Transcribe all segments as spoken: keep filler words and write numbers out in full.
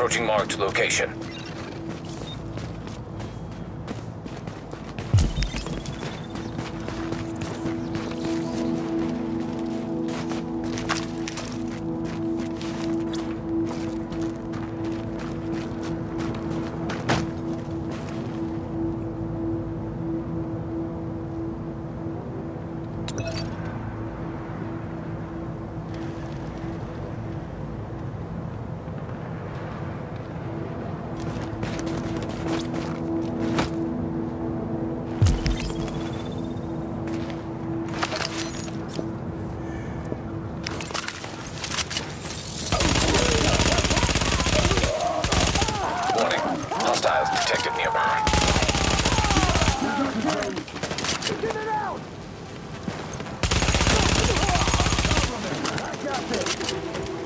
approaching marked location. Hostiles detected nearby. Get it out! I got this.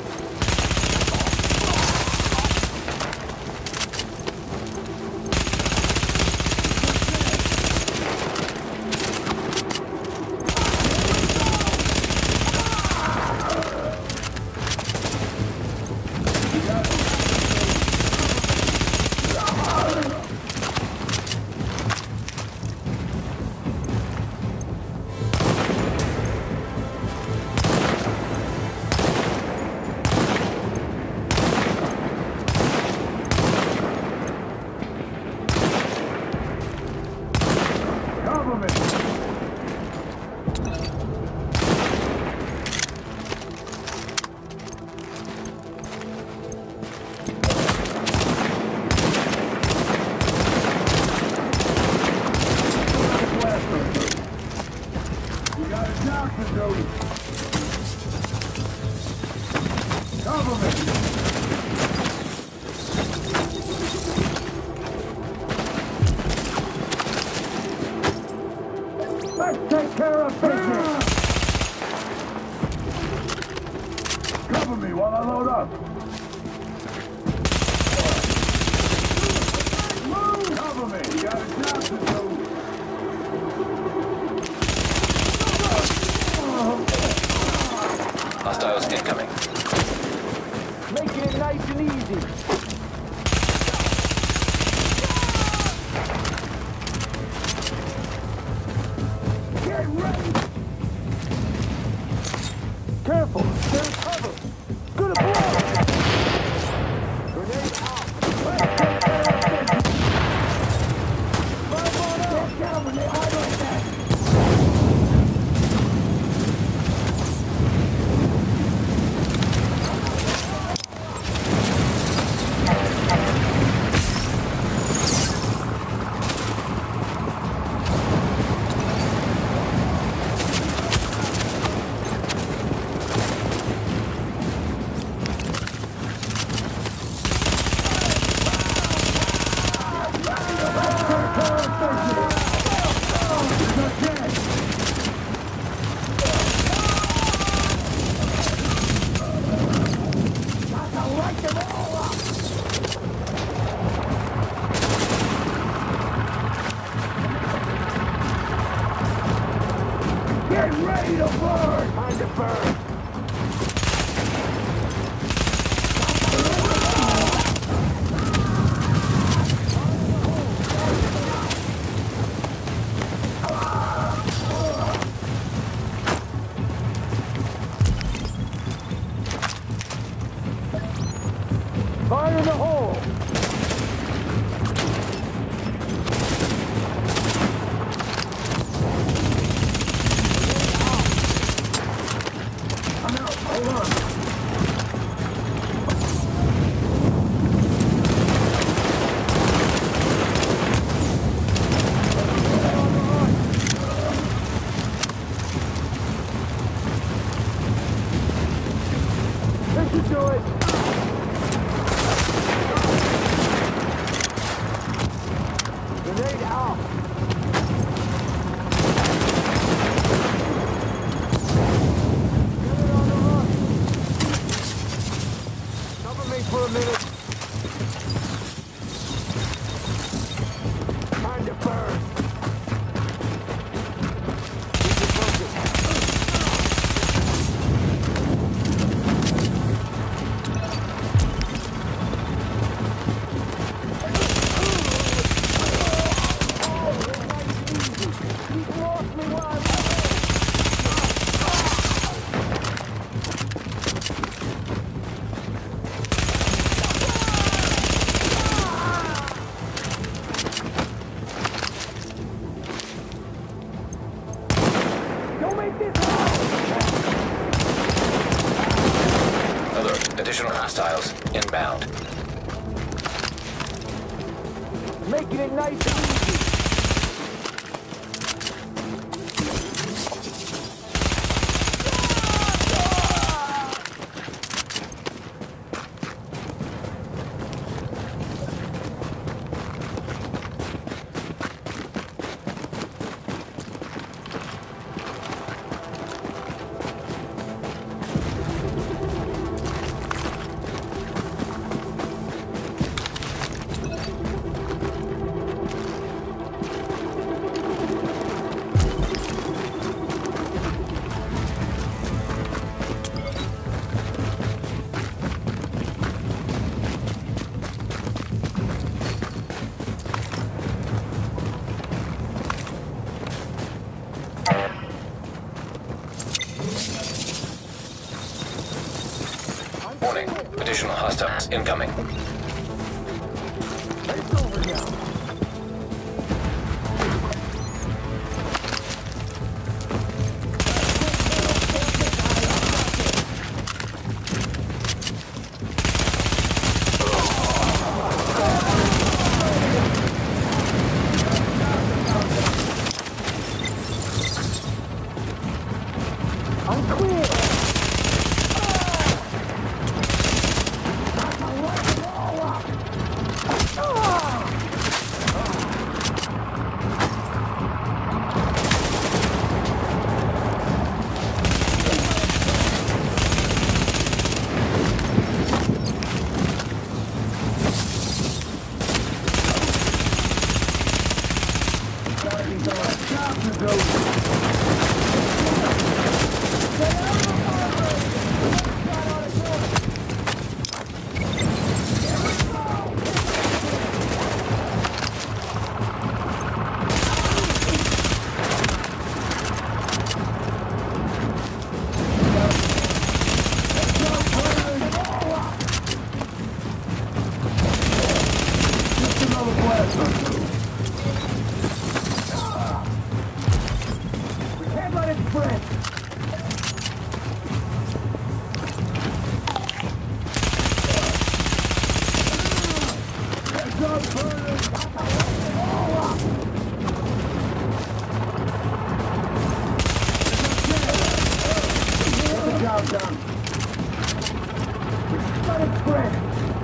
Let's take care of business! Cover me while I load up! Move! Cover me! You got a job to do! Hostiles incoming. Making it nice and easy! Careful! There's cover! Good approach! Grenade out! Let's take care of business! Move on up! Get down when they hide like that! Get ready to burn! Time to burn! Fire in the hole! I'm out. Hold on. This should do it. Grenade out. For a minute. Time to burn. Additional hostiles inbound. Making it nice and easy. Warning. Additional hostiles incoming. It's over now. I'm clear. Job done. Let it spread.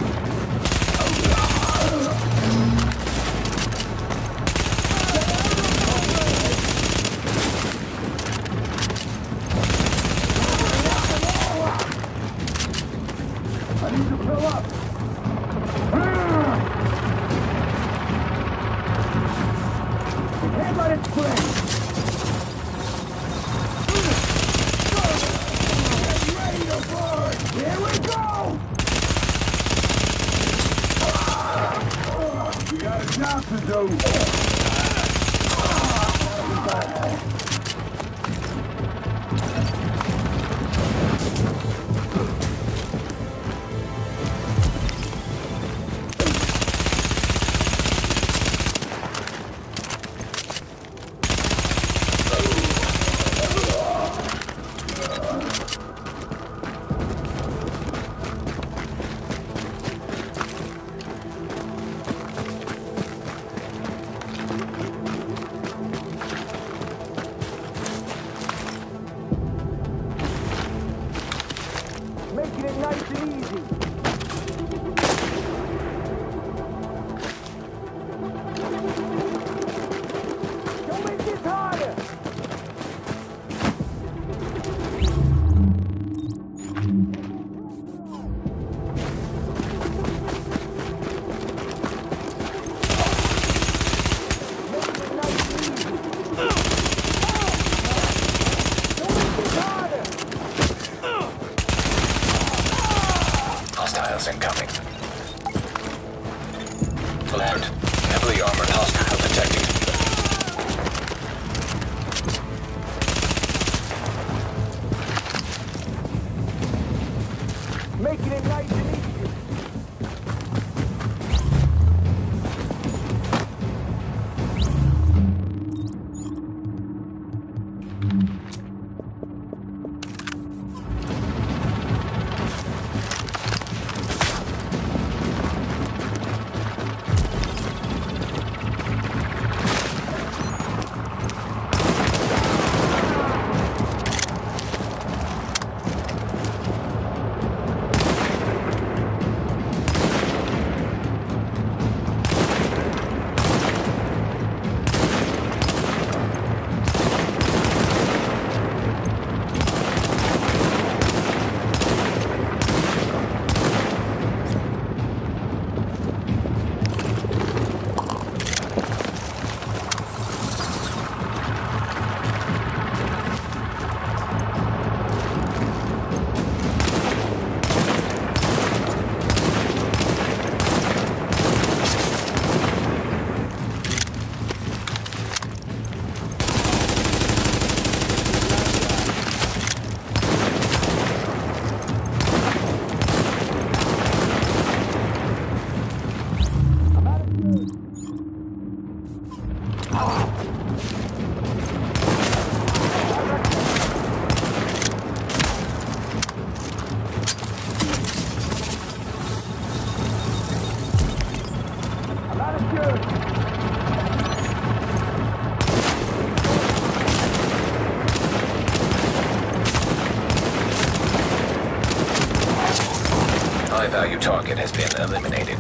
I need to fill up. We can't let it spread. Here we go! We got a job to do. Making it nice and easy. Don't make this harder. Hostiles incoming. Alert. Heavily armored hostile detected. Making it nice and easy. High-value target has been eliminated.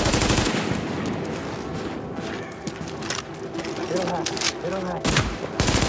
They don't have it. They don't have it.